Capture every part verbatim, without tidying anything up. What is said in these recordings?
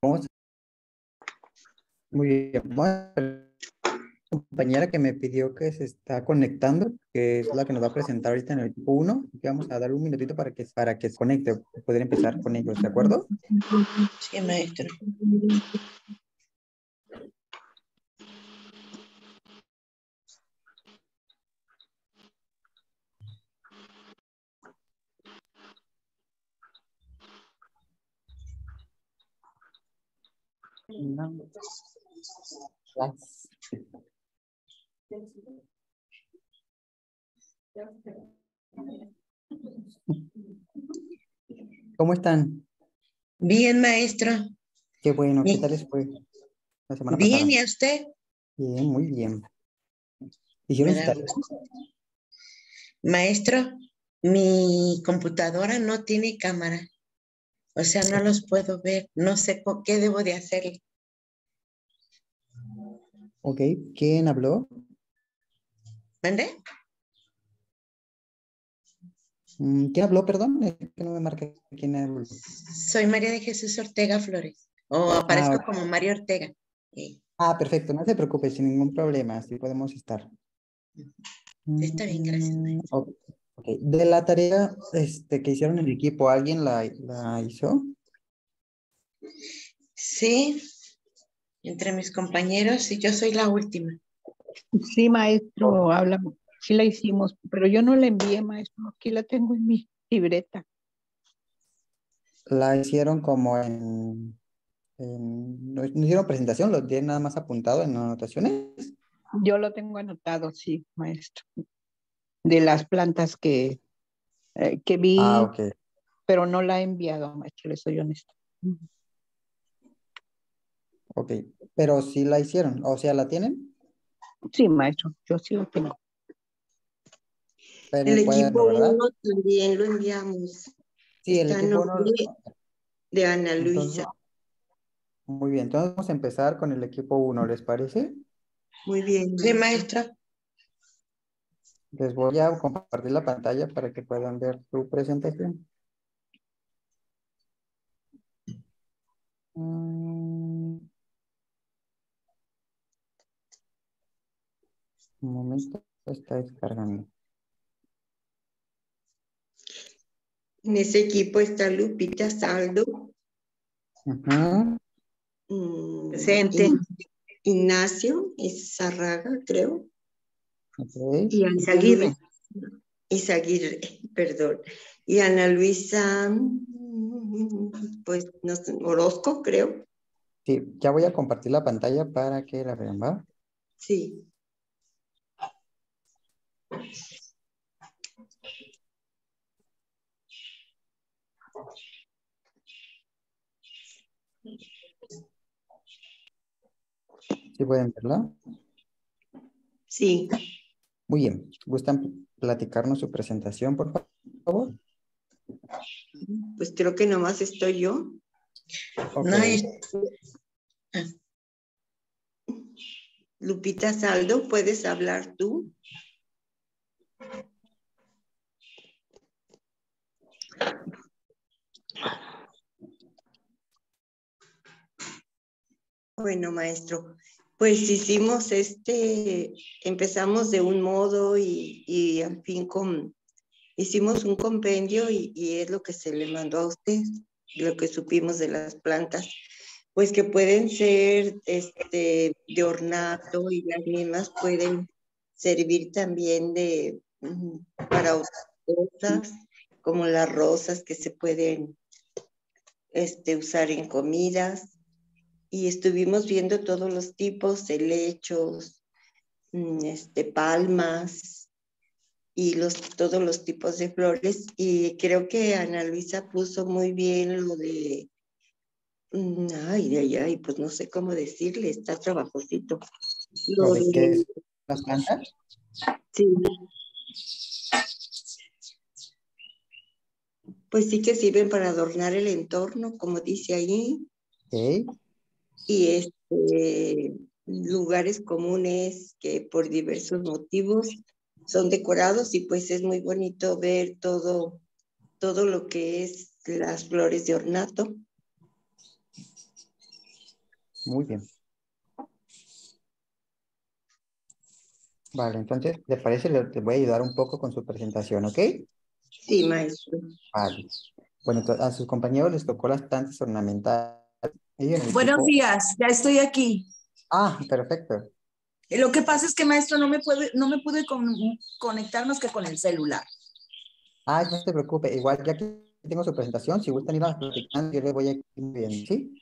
Vamos, muy bien. Vamos a ver la compañera que me pidió que se está conectando, que es la que nos va a presentar ahorita en el equipo uno. Que vamos a dar un minutito para que, para que se conecte, poder empezar con ellos, ¿de acuerdo? Sí, maestro. No. Las- ¿Cómo están? Bien, maestro. Qué bueno, ¿qué Bien, tal les fue la semana bien, pasada? ¿y a usted? Bien, muy bien. Me ¿Hicieron su da tarea? gusto. Maestro, mi computadora no tiene cámara, o sea, no los puedo ver. No sé co- qué debo de hacer. Ok, ¿quién habló? ¿Mande? Mm, ¿Quién habló, perdón? Es que no me marca quién habló. Soy María de Jesús Ortega Flores, o Ah, aparezco ok. como María Ortega. Sí, Ah, perfecto, no se preocupe, sin ningún problema, así podemos estar. está bien, gracias, Mm, maestro. ok, ok. De la tarea este, que hicieron en el equipo, ¿alguien la, la hizo? Sí, entre mis compañeros, y yo soy la última. Sí, maestro, habla, sí la hicimos, pero yo no la envié, maestro, aquí la tengo en mi libreta. La hicieron como en, en- no, no hicieron presentación, lo tienen nada más apuntado en anotaciones. Yo lo tengo anotado, sí, maestro, de las plantas que, eh, que Ah, vi, ok, pero no la he enviado, maestro, le soy honesta. ok. Pero sí la hicieron, o sea, ¿la tienen? Sí, maestro, yo sí lo tengo. Está en El el equipo cuaderno, ¿verdad? uno también lo enviamos. Sí, el Está a equipo no. nombre de Ana Entonces, Luisa. muy bien, entonces vamos a empezar con el equipo uno, ¿les parece? Muy bien. Sí, maestra. Les voy a compartir la pantalla para que puedan ver su presentación. Mm, un momento, está descargando. En ese equipo está Lupita Saldo, Ujú, mm, Presente. In- Ignacio Izarraga, creo, ok. y Ana Izaguirre. Luisa Izaguirre, perdón, y Ana Luisa, mm, pues, no sé, Orozco, creo. Sí, ya voy a compartir la pantalla para que la vean, ¿va? Sí. Sí pueden verla. Sí, Muy bien. ¿Gustan platicarnos su presentación, por fa- favor? pues creo que nomás estoy yo. Ok. No, es- ah, Lupita Saldo, ¿puedes hablar tú? Bueno, maestro, pues hicimos este, empezamos de un modo y, y al fin con, hicimos un compendio y, y es lo que se le mandó a usted, lo que supimos de las plantas, pues que pueden ser este, de ornato y las mismas pueden servir también de, mm, para otras cosas, como las rosas que se pueden este, usar en comidas y estuvimos viendo todos los tipos, helechos, mm, este, palmas y los, todos los tipos de flores. Y creo que Ana Luisa puso muy bien lo de, mm, ay, ay, ay, pues no sé cómo decirle, está trabajosito. ¿Lo Lo de qué de, es las plantas? sí, pues sí que sirven para adornar el entorno, como dice ahí, Ok. y este, lugares comunes que por diversos motivos son decorados y pues es muy bonito ver todo, todo lo que es las flores de ornato. Muy bien. Vale, entonces, ¿le parece? Le, le voy a ayudar un poco con su presentación, ¿ok? Sí, maestro. Vale. Bueno, entonces, a sus compañeros les tocó las plantas ornamentales. Ellos en el Buenos equipo... días, ya estoy aquí. Ah, perfecto. Lo que pasa es que, maestro, no me puede, no me pude con- conectar más que con el celular. Ah, no se preocupe. Igual ya que tengo su presentación, si gustan ir a platicando, yo les voy a ir viendo, ¿sí?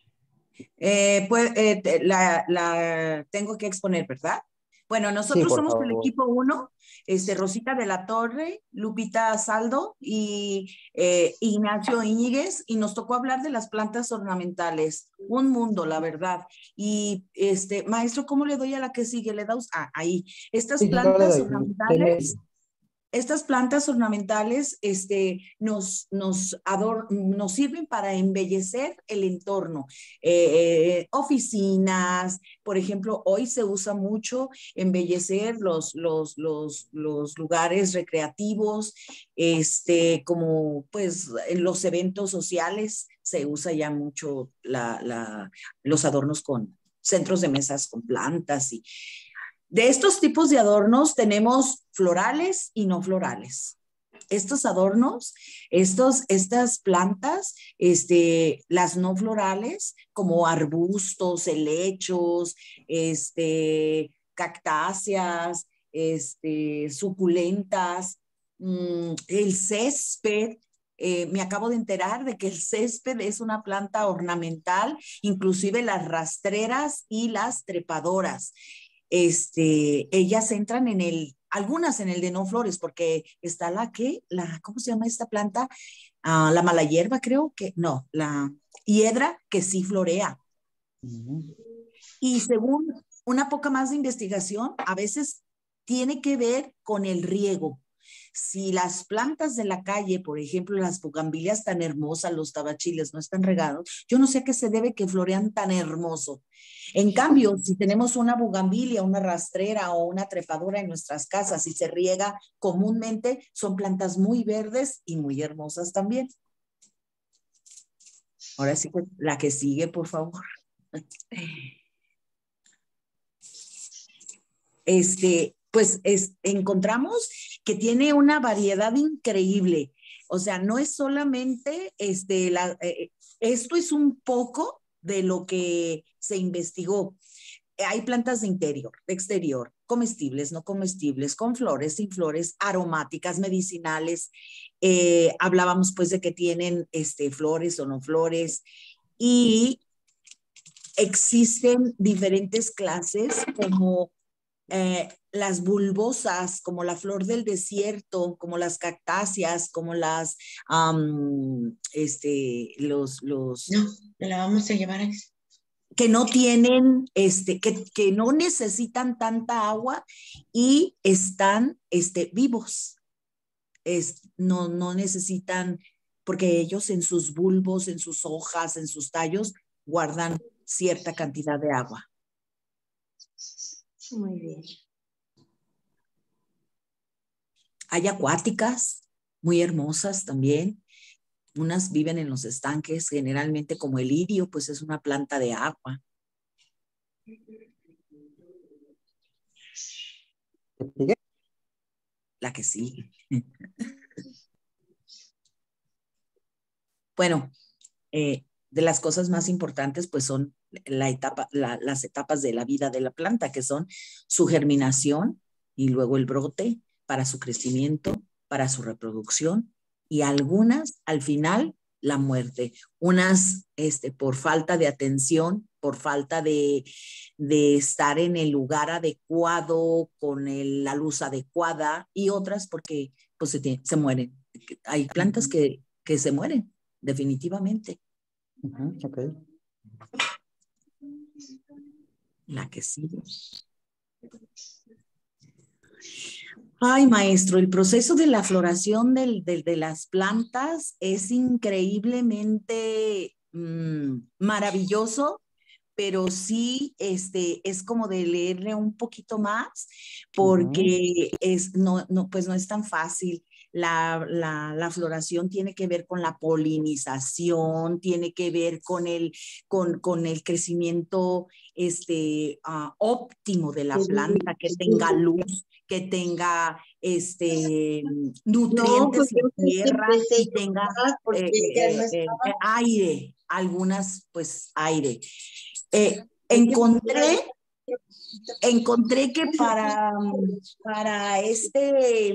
Eh, pues, eh, te- la, la tengo que exponer, ¿verdad? Bueno, Sí, nosotros por somos el favor. equipo uno, este, Rosita de la Torre, Lupita Saldo y eh, Ignacio Íñiguez, y nos tocó hablar de las plantas ornamentales. Un mundo, la verdad. Y, este, maestro, ¿cómo le doy a la que sigue? Le da us- ah, ahí. Estas Sí, sí, yo le plantas doy. Usted ornamentales. le- Estas plantas ornamentales este, nos, nos, ador nos sirven para embellecer el entorno. Eh, oficinas, por ejemplo, hoy se usa mucho embellecer los, los, los, los lugares recreativos, este, como pues en los eventos sociales se usa ya mucho la, la, los adornos con centros de mesas con plantas y de estos tipos de adornos tenemos florales y no florales. Estos adornos, estos, estas plantas, este, las no florales, como arbustos, helechos, este, cactáceas, este, suculentas, mmm, el césped. Eh, me acabo de enterar de que el césped es una planta ornamental, inclusive las rastreras y las trepadoras este, ellas entran en el, algunas en el de no flores, porque está la que, la, ¿cómo se llama esta planta? Ah, la mala hierba, creo que, no, la hiedra que sí florea. Ujú. Y según una poca más de investigación, a veces tiene que ver con el riego. Si las plantas de la calle, por ejemplo, las bugambilias tan hermosas, los tabachiles no están regados, yo no sé a qué se debe que florean tan hermoso. En cambio, si tenemos una bugambilia, una rastrera o una trepadora en nuestras casas y se riega comúnmente, son plantas muy verdes y muy hermosas también. Ahora sí, pues, la que sigue, por favor. Este, pues es, encontramos que tiene una variedad increíble. O sea, no es solamente, este, la, eh, esto es un poco de lo que se investigó. Hay plantas de interior, de exterior, comestibles, no comestibles, con flores, sin flores, aromáticas, medicinales. Eh, hablábamos pues de que tienen este, flores o no flores y existen diferentes clases como eh, las bulbosas, como la flor del desierto, como las cactáceas, como las, um, este, los, los... No, me la vamos a llevar a eso. Que no tienen, este, que, que no necesitan tanta agua y están este, vivos. Es, no, no necesitan, porque ellos en sus bulbos, en sus hojas, en sus tallos, guardan cierta cantidad de agua. Muy bien. Hay acuáticas muy hermosas también. Unas viven en los estanques, generalmente como el lirio, pues es una planta de agua. ¿Sigue? La que sigue. Bueno, eh, de las cosas más importantes pues son la etapa, la, las etapas de la vida de la planta, que son su germinación y luego el brote para su crecimiento, para su reproducción y algunas al final la muerte. Unas este, por falta de atención, por falta de, de estar en el lugar adecuado, con el, la luz adecuada y otras porque pues se, se mueren. Hay plantas que, que se mueren definitivamente. Ujú, ok. La que sigue. Ay, maestro, el proceso de la floración del, del, de las plantas es increíblemente mmm, maravilloso, pero sí este, es como de leerle un poquito más, Ujú. porque es, no, no, pues no es tan fácil. la, la, la floración tiene que ver con la polinización, tiene que ver con el, con, con el crecimiento este, uh, óptimo de la planta, que tenga luz, que tenga este, nutrientes No, y tierra y tenga porque eh, ya no eh, eh, estaba. aire, algunas pues aire. Eh, encontré, encontré que para, para este,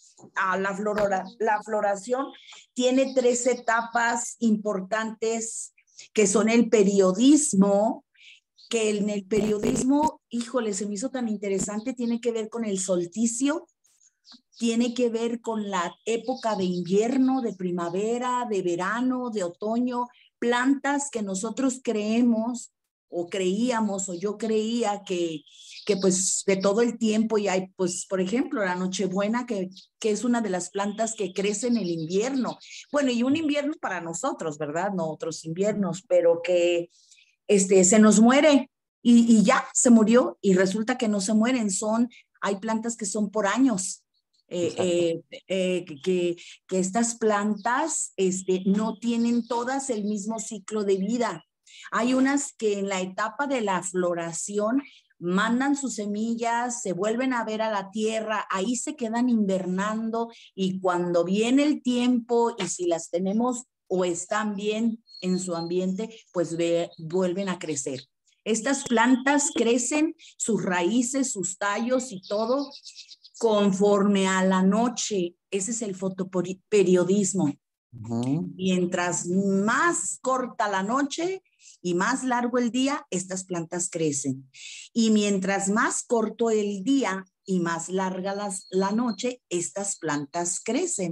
a la, flora, la floración tiene tres etapas importantes que son el periodismo, que en el periodismo, híjole, se me hizo tan interesante, tiene que ver con el solsticio, tiene que ver con la época de invierno, de primavera, de verano, de otoño, plantas que nosotros creemos o creíamos o yo creía que, que pues de todo el tiempo y hay, pues por ejemplo, la Nochebuena, que, que es una de las plantas que crece en el invierno. Bueno, y un invierno para nosotros, ¿verdad? No otros inviernos, pero que este, se nos muere y, y ya se murió y resulta que no se mueren, son, hay plantas que son por años. Eh, eh, eh, que, que estas plantas este, no tienen todas el mismo ciclo de vida. Hay unas que en la etapa de la floración mandan sus semillas, se vuelven a ver a la tierra, ahí se quedan invernando y cuando viene el tiempo y si las tenemos o están bien en su ambiente, pues ve, vuelven a crecer. Estas plantas crecen, sus raíces, sus tallos y todo conforme a la noche. Ese es el fotoperiodismo. Uh-huh. Mientras más corta la noche y más largo el día, estas plantas crecen. Y mientras más corto el día y más larga las, la noche, estas plantas crecen.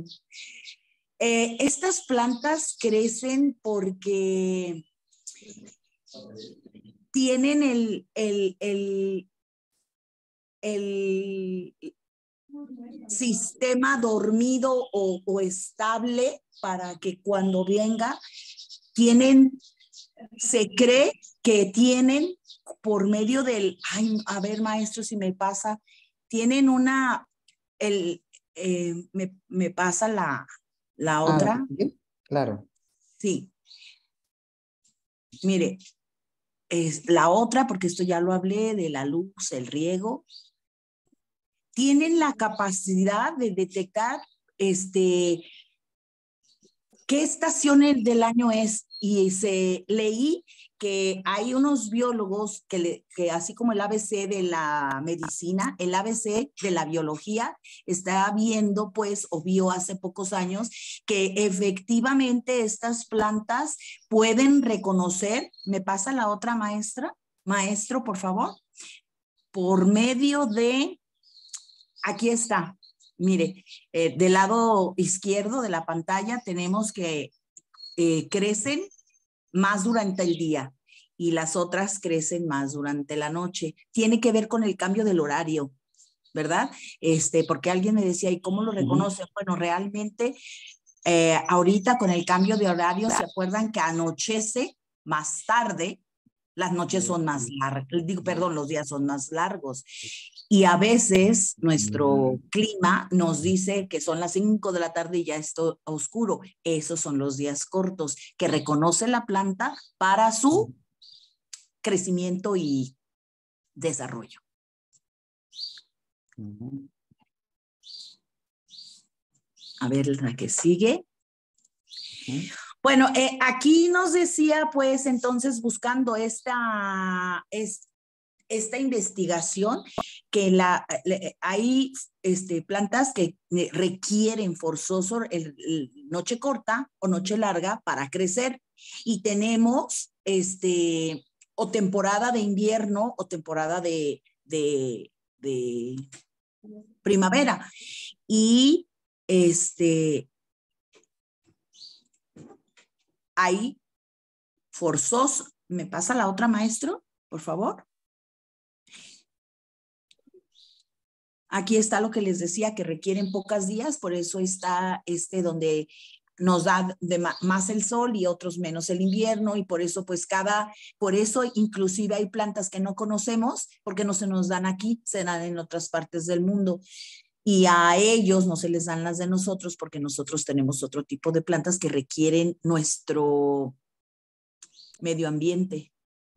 Eh, estas plantas crecen porque tienen el, el, el, el sistema dormido o, o estable para que cuando venga, tienen, se cree que tienen por medio del, ay, a ver maestro si me pasa, tienen una, el, eh, me, me pasa la, la otra. Ah, ¿sí? Claro. Sí. Mire, es la otra, porque esto ya lo hablé, de la luz, el riego, tienen la capacidad de detectar este, qué estación del año es. Y se, leí que hay unos biólogos que, le, que así como el A B C de la medicina, el A B C de la biología está viendo, pues, o vio hace pocos años, que efectivamente estas plantas pueden reconocer, ¿me pasa la otra maestra? Maestro, por favor, por medio de, aquí está, mire, eh, del lado izquierdo de la pantalla tenemos que eh, crecen más durante el día y las otras crecen más durante la noche. Tiene que ver con el cambio del horario, ¿verdad? Este, porque alguien me decía, ¿y cómo lo reconoce? Uh-huh. Bueno, realmente eh, ahorita con el cambio de horario, ¿se acuerdan que anochece más tarde? Las noches son más largas, digo, perdón, los días son más largos. Y a veces nuestro clima nos dice que son las cinco de la tarde y ya está oscuro. Esos son los días cortos que reconoce la planta para su crecimiento y desarrollo. A ver la que sigue. Bueno, eh, aquí nos decía, pues, entonces, buscando esta, es, esta investigación, que la, le, hay este, plantas que requieren forzoso el, el noche corta o noche larga para crecer. Y tenemos, este, o temporada de invierno o temporada de, de, de primavera. Y, este... hay forzoso. ¿Me pasa la otra, maestro? Por favor. Aquí está lo que les decía, que requieren pocos días, por eso está este donde nos da de más el sol y otros menos el invierno, y por eso pues cada, por eso inclusive hay plantas que no conocemos porque no se nos dan aquí, se dan en otras partes del mundo. Y a ellos no se les dan las de nosotros porque nosotros tenemos otro tipo de plantas que requieren nuestro medio ambiente.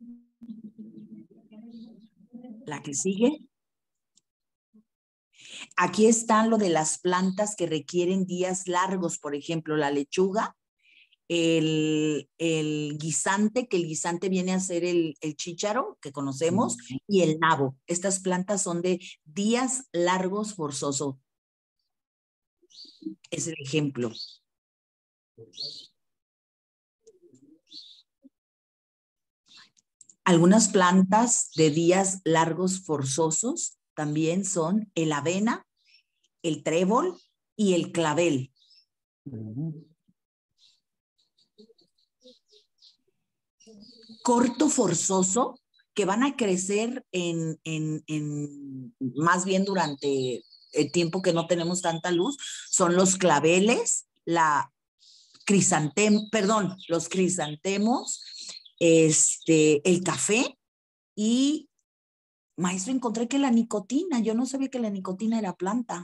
La que sigue. Aquí están lo de las plantas que requieren días largos, por ejemplo, la lechuga, el, el guisante, que el guisante viene a ser el, el chícharo que conocemos, y el nabo. Estas plantas son de días largos forzoso. Es el ejemplo. Algunas plantas de días largos forzosos también son el avena, el trébol y el clavel. Corto forzoso, que van a crecer en, en, en más bien durante el tiempo que no tenemos tanta luz, son los claveles, la crisantem, perdón, los crisantemos, este, el café y, maestro, encontré que la nicotina, yo no sabía que la nicotina era planta.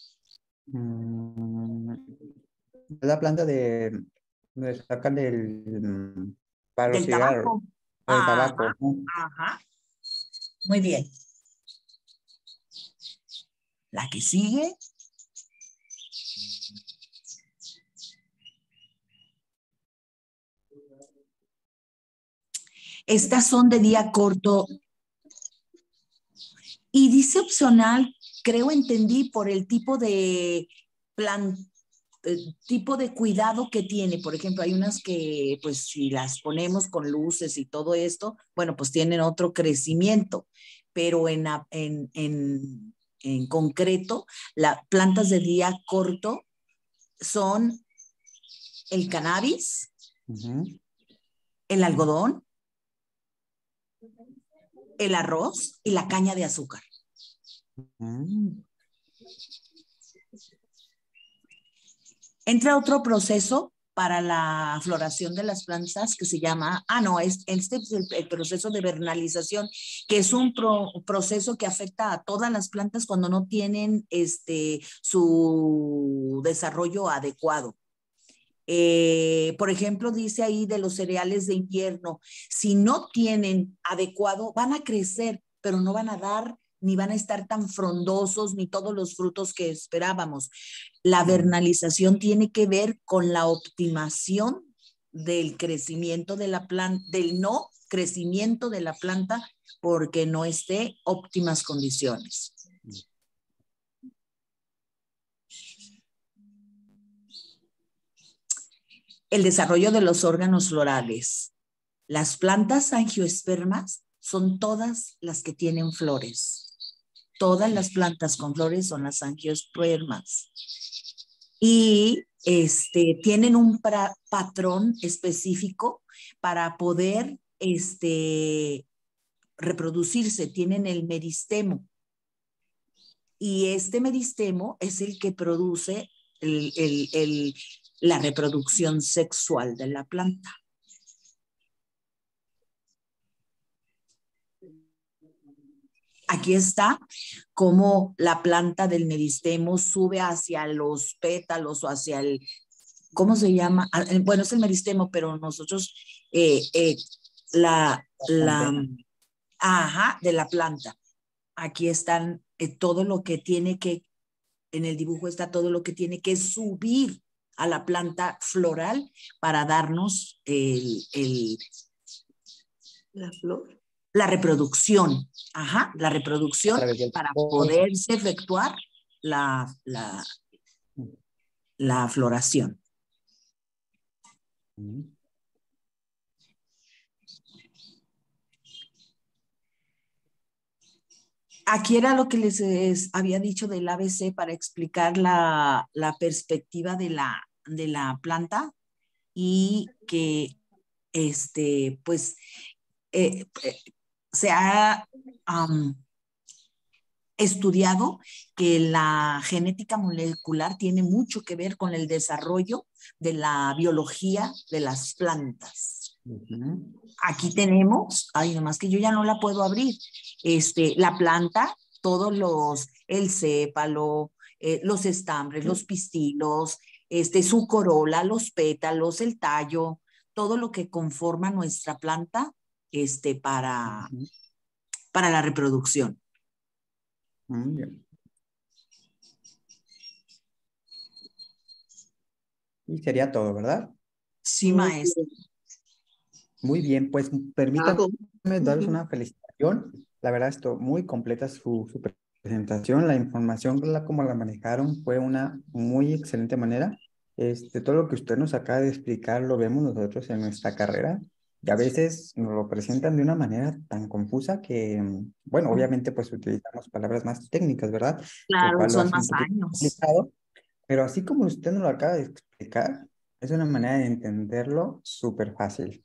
Mm, la planta de, donde sacan del, para los Del cigarros, tabaco. para el Ajá, tabaco, ¿no? ajá. Muy bien. La que sigue. Estas son de día corto. Y dice opcional, creo entendí por el tipo de plan, eh, tipo de cuidado que tiene. Por ejemplo, hay unas que, pues, si las ponemos con luces y todo esto, bueno, pues tienen otro crecimiento. Pero en, en, en, en concreto, las plantas de día corto son el cannabis, uh-huh. el algodón, el arroz y la caña de azúcar. Uh-huh. Entra otro proceso para la floración de las plantas que se llama, ah, no, es, este es el, el proceso de vernalización, que es un pro, proceso que afecta a todas las plantas cuando no tienen este, su desarrollo adecuado. Eh, por ejemplo, dice ahí de los cereales de invierno, si no tienen adecuado, van a crecer, pero no van a dar, ni van a estar tan frondosos, ni todos los frutos que esperábamos. La vernalización tiene que ver con la optimación del crecimiento de la planta, del no crecimiento de la planta, porque no esté óptimas condiciones. El desarrollo de los órganos florales. Las plantas angiospermas son todas las que tienen flores. Todas las plantas con flores son las angiospermas. Y este, tienen un pra, patrón específico para poder este, reproducirse. Tienen el meristemo. Y este meristemo es el que produce el, el, el la reproducción sexual de la planta. Aquí está cómo la planta del meristemo sube hacia los pétalos o hacia el, ¿cómo se llama? Bueno, es el meristemo, pero nosotros, eh, eh, la, la, ajá, de la planta. Aquí están eh, todo lo que tiene que, en el dibujo está todo lo que tiene que subir a la planta floral para darnos el, el, la flor. La reproducción, ajá, la reproducción para poderse efectuar la, la, la floración. Aquí era lo que les, les había dicho del A B C para explicar la, la perspectiva de la, de la planta y que, este, pues, eh, eh, se ha um, estudiado que la genética molecular tiene mucho que ver con el desarrollo de la biología de las plantas. Uh-huh. Aquí tenemos, ay, nomás que yo ya no la puedo abrir, este, la planta, todos los, el sépalo, eh, los estambres, los pistilos, este, su corola, los pétalos, el tallo, todo lo que conforma nuestra planta este, para, Ujú. para la reproducción. Muy bien. Y sería todo, ¿verdad? Sí, Muy maestro. bien. Muy bien, pues permítanme Bravo. darles Ujú. una felicitación. La verdad, esto muy completa su, su presentación. La información, la, como la manejaron, fue una muy excelente manera. Este, todo lo que usted nos acaba de explicar lo vemos nosotros en nuestra carrera y a veces nos lo presentan de una manera tan confusa que, mm, bueno, obviamente pues utilizamos palabras más técnicas, ¿verdad? Lo Claro, cual lo son hace un más poquito años. complicado, pero así como usted nos lo acaba de explicar, es una manera de entenderlo súper fácil.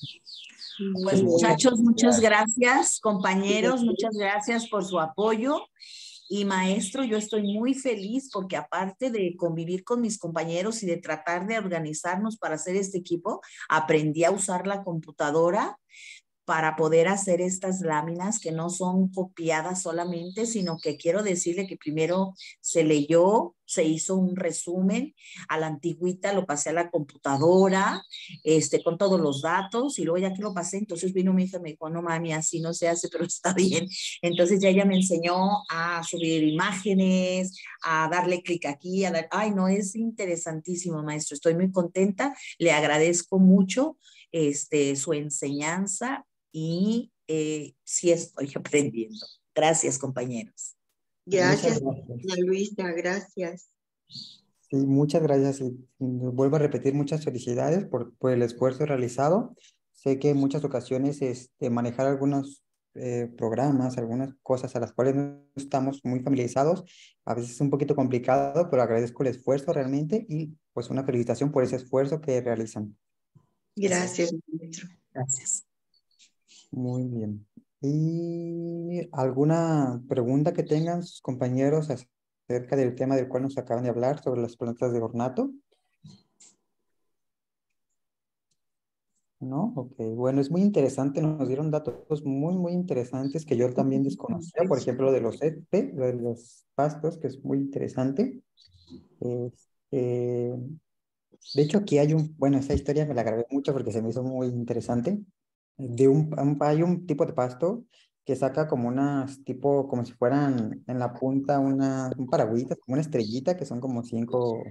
Muy Pues Pues muchas bien. muchachos, muchas felicidades. gracias, compañeros, muchas gracias por su apoyo. Y maestro, yo estoy muy feliz porque aparte de convivir con mis compañeros y de tratar de organizarnos para hacer este equipo, aprendí a usar la computadora para poder hacer estas láminas que no son copiadas solamente, sino que quiero decirle que primero se leyó, se hizo un resumen, a la antigüita lo pasé a la computadora, este, con todos los datos, y luego ya que lo pasé, entonces vino mi hija y me dijo, no mami, así no se hace, pero está bien. Entonces ya ella me enseñó a subir imágenes, a darle clic aquí, a dar, ay no, es interesantísimo maestro, estoy muy contenta, le agradezco mucho este, su enseñanza y eh, sí estoy aprendiendo. Gracias, compañeros. Muchas Gracias, gracias. Ana Luisa, gracias. Sí, muchas gracias y y vuelvo a repetir muchas felicidades por, por el esfuerzo realizado. Sé que en muchas ocasiones este, manejar algunos eh, programas, algunas cosas a las cuales no estamos muy familiarizados, a veces es un poquito complicado, pero agradezco el esfuerzo realmente y pues una felicitación por ese esfuerzo que realizan. Gracias, maestro. Gracias. Muy bien. ¿Y alguna pregunta que tengan sus compañeros acerca del tema del cual nos acaban de hablar sobre las plantas de ornato? ¿No? Ok, bueno, es muy interesante, nos dieron datos muy, muy interesantes que yo también desconocía, por ejemplo, de los E P, lo de los pastos, que es muy interesante. Este, de hecho, aquí hay un, bueno, esa historia me la grabé mucho porque se me hizo muy interesante. De un, un- hay un tipo de pasto que saca como unas, tipo, como si fueran en la punta una, un paragüita, como una estrellita, que son como cinco,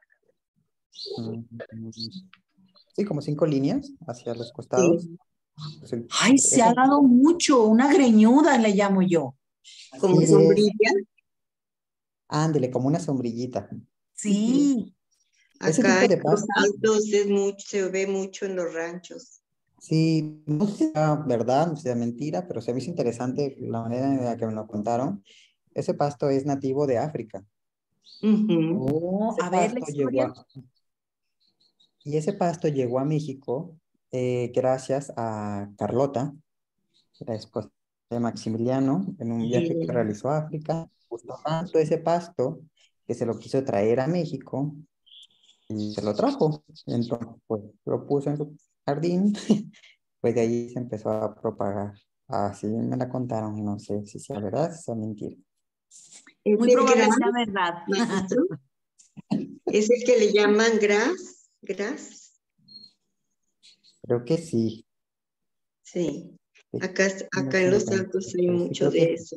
mm, sí, como cinco líneas hacia los costados. Sí, Pues el- Ay, se ha esa, dado mucho, una greñuda le llamo yo. como así es, sombrilla. ándele, como una sombrillita. Ujú. Sí, Ese Acá tipo en de los pasto, altos es mucho, se ve mucho en los ranchos. sí, no sé si sea verdad, no sé si sea mentira, pero se me hizo interesante la manera en la que me lo contaron. Ese pasto es nativo de África. Ujú. oh, Ese a ver la pasto llegó historia. a, y ese pasto llegó a México eh, gracias a Carlota, la esposa de Maximiliano, en un viaje que Sí. realizó a África. Gustó tanto ese pasto que se lo quiso traer a México y se lo trajo. Entonces, pues lo puso en su jardín, pues de ahí se empezó a propagar. Así me la contaron, no sé si sea verdad, si sea mentira. ¿Es Muy el probable gras, sea verdad. maestro? ¿Es el que le llaman gras? ¿Gras? Creo que sí. Sí. Sí, Acá, no acá en sé, los entonces, altos hay pero sí mucho creo que de sí. eso.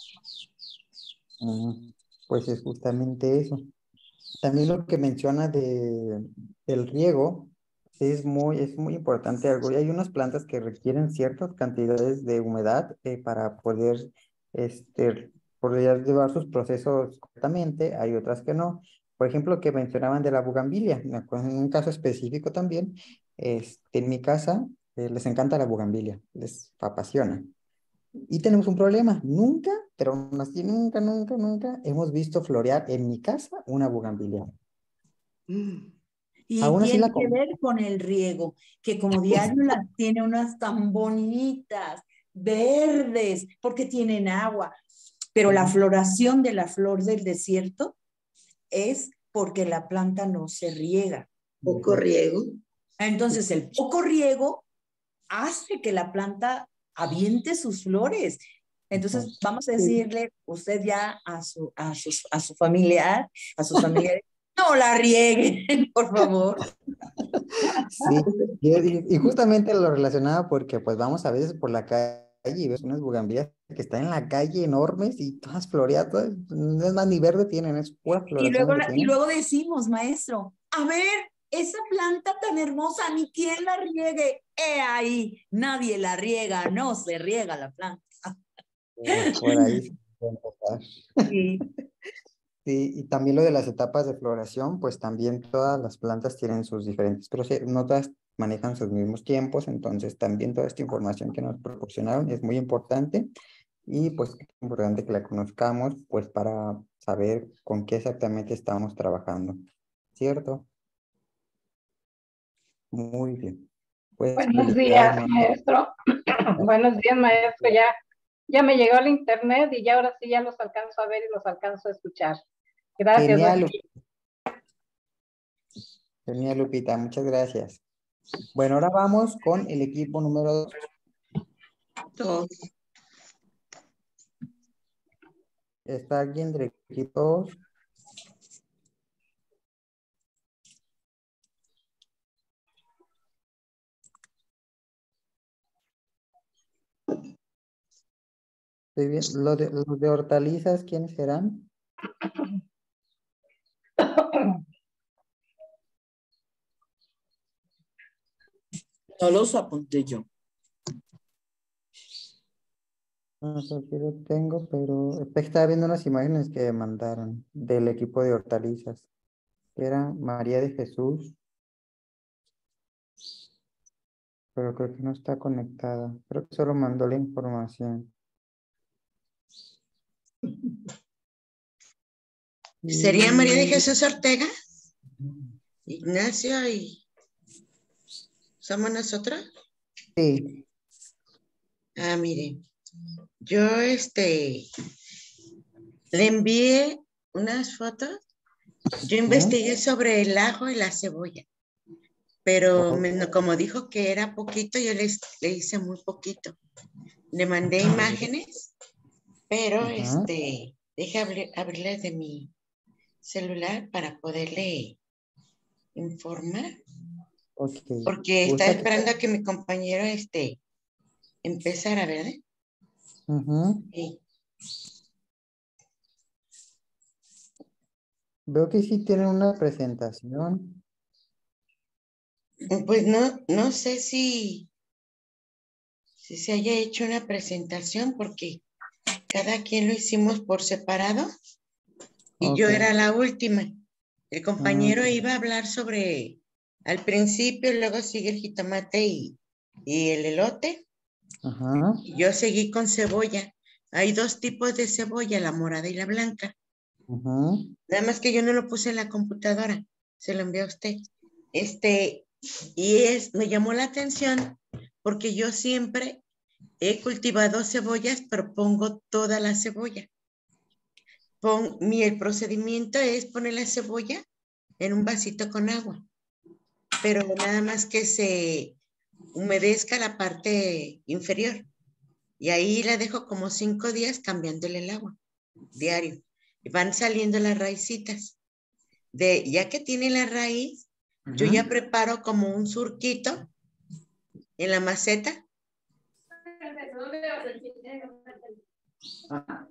Mm, pues es justamente eso. También lo que menciona de, del riego es muy, es muy importante algo. Y hay unas plantas que requieren ciertas cantidades de humedad eh, para poder, este, poder llevar sus procesos correctamente. Hay otras que no. Por ejemplo, que mencionaban de la bugambilia. Me acuerdo en un caso específico también, este, en mi casa eh, les encanta la bugambilia, les apasiona. Y tenemos un problema. Nunca, pero aún así nunca, nunca, nunca hemos visto florear en mi casa una bugambilia. Mm. Y Aún así tiene la que com- ver con el riego, que como diario las tiene unas tan bonitas, verdes, porque tienen agua. Pero la floración de la flor del desierto es porque la planta no se riega. Poco riego. Entonces, el poco riego hace que la planta aviente sus flores. Entonces, vamos a decirle usted ya a su, a sus, a su familiar, a sus familiares, no la rieguen, por favor. Sí, y, y justamente lo relacionaba porque pues vamos a veces por la calle y ves unas bugambillas que están en la calle enormes y todas floreadas, todas, no es más ni verde tienen, es pura Y floración luego, lo que la- y tienen. luego decimos, maestro, a ver, esa planta tan hermosa, ni quien la riegue. He ahí, nadie la riega, no se riega la planta. Por, por ahí se puede empezar. Sí. Sí, y también lo de las etapas de floración, pues también todas las plantas tienen sus diferentes procesos, no todas manejan sus mismos tiempos, entonces también toda esta información que nos proporcionaron es muy importante y pues es importante que la conozcamos pues para saber con qué exactamente estamos trabajando, ¿cierto? Muy bien. Pues Buenos días, felicidades, maestro. Buenos días, maestro. Ya, ya me llegó el internet y ya ahora sí ya los alcanzo a ver y los alcanzo a escuchar. Gracias, genial, maestro. Lu- genial, Lupita, muchas gracias. Bueno, ahora vamos con el equipo número dos. Dos. ¿Está alguien del equipo dos? Estoy bien. ¿Los de, los de hortalizas, quiénes serán? No los apunté yo. No sé si lo tengo, pero estaba viendo unas imágenes que mandaron del equipo de hortalizas. Era María de Jesús, pero creo que no está conectada. Creo que solo mandó la información. ¿Sería María de Y- Jesús Ortega? Ignacio y somos nosotros. Sí. Ah, mire, yo este le envié unas fotos. Yo investigué sobre el ajo y la cebolla, pero Oh, me- no, como dijo que era poquito, yo les, le hice muy poquito. Le mandé imágenes, pero ajá. este, deje abrir, abrirles de mi celular para poderle informar, Ok. porque estaba ¿Gusta que... esperando a que mi compañero este, empezara, ¿verdad? Ujú. Sí. Veo que sí tienen una presentación. Pues no, no sé si, si se haya hecho una presentación, porque cada quien lo hicimos por separado y Ok. yo era la última. El compañero Ok. iba a hablar sobre, al principio, luego sigue el jitomate y, y el elote. Ajá. Y yo seguí con cebolla. Hay dos tipos de cebolla, la morada y la blanca. Ajá. Nada más que yo no lo puse en la computadora, se lo envié a usted. Este, y es, me llamó la atención porque yo siempre he cultivado cebollas, pero pongo toda la cebolla. Pon, mi, el procedimiento es poner la cebolla en un vasito con agua, pero nada más que se humedezca la parte inferior. Y ahí la dejo como cinco días cambiándole el agua diario. Y van saliendo las raicitas. De, ya que tiene la raíz, Ajá. yo ya preparo como un surquito en la maceta. Ajá.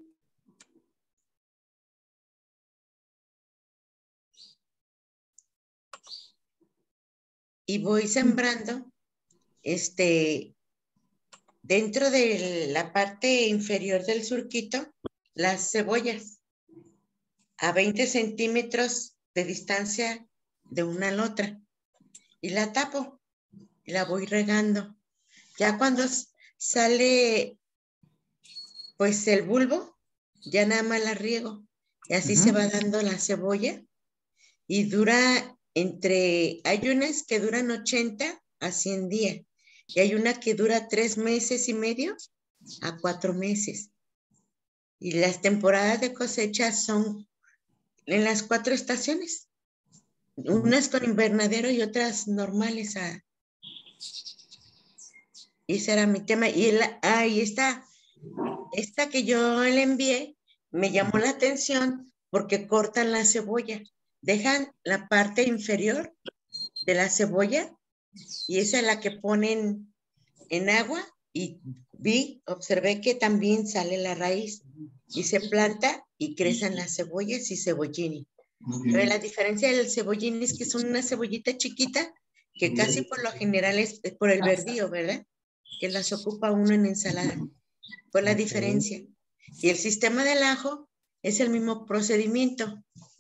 Y voy sembrando este, dentro de la parte inferior del surquito las cebollas a veinte centímetros de distancia de una a la otra. Y la tapo y la voy regando. Ya cuando sale pues el bulbo, ya nada más la riego. Y así Ajá. se va dando la cebolla. Y dura entre, hay unas que duran ochenta a cien días. Y hay una que dura tres meses y medio a cuatro meses. Y las temporadas de cosecha son en las cuatro estaciones. Unas con invernadero y otras normales. A, ese era mi tema. Y el, ahí está Esta que yo le envié me llamó la atención porque cortan la cebolla. Dejan la parte inferior de la cebolla y esa es la que ponen en agua y vi, observé que también sale la raíz y se planta y crecen las cebollas y cebollini. Pero la diferencia del cebollini es que son una cebollita chiquita que casi por lo general es por el verdío, ¿verdad? Que las ocupa uno en ensalada. Por la diferencia. Y el sistema del ajo es el mismo procedimiento.